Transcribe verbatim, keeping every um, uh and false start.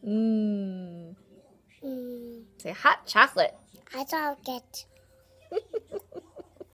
Mmm. Mm, Say hot chocolate. I don't get.